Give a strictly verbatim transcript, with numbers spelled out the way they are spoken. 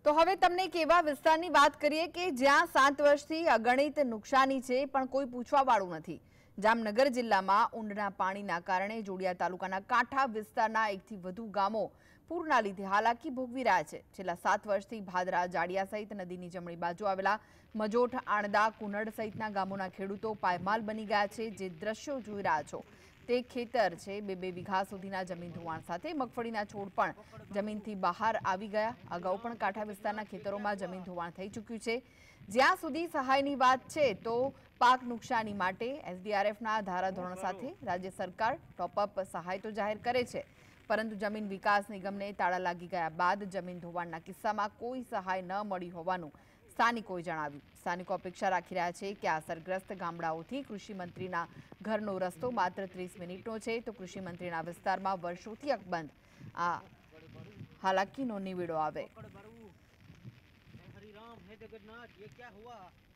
તો હવે તમને એક એવા વિસ્તારની વાત કરીએ કે જ્યાં સાત વર્ષથી અગણિત નુકસાની છે પણ કોઈ પૂછવાવાળું નથી। જામનગર જિલ્લામાં ઊંડના પાણીના કારણે જોડિયા તાલુકાના કાંઠા વિસ્તારના એકથી વધુ ગામો પૂરના લીધે હાલાકી ભોગવી રહ્યા છે। છેલ્લા સાત વર્ષથી ભાદરા, જાડિયા સહિત નદીની જમણી બાજુ આવેલા મજોઠ, આણદા, કુનડ સહિતના ગામોના ખેડૂતો પાયમાલ બની ગયા છે। જે દ્રશ્યો જોઈ રહ્યા છો તે ખેતર છે। બે બે વીઘા સુધીના જમીન ધોવાણ સાથે મગફળીના છોડ પણ જમીનથી બહાર આવી ગયા। અગાઉ પણ કાંઠા વિસ્તારના ખેતરોમાં જમીન ધોવાણ થઈ ચૂક્યું છે। જ્યાં સુધી સહાયની વાત છે તો પાક નુકસાની માટે એસડીઆરએફના ધારાધોરણ સાથે રાજ્ય સરકાર ટોપઅપ સહાય તો જાહેર કરે છે, પરંતુ જમીન વિકાસ નિગમને તાળા લાગી ગયા બાદ જમીન ધોવાણના કિસ્સામાં કોઈ સહાય ન મળી હોવાનું સ્થાનિકોએ જણાવ્યું। સ્થાનિકો અપેક્ષા રાખી રહ્યા છે કે આ અસરગ્રસ્ત ગામડાઓથી કૃષિમંત્રીના ઘરનો રસ્તો માત્ર ત્રીસ મિનિટનો છે, તો કૃષિમંત્રીના વિસ્તારમાં વર્ષોથી અકબંધ આ હાલાકીનો નિવેડો આવે।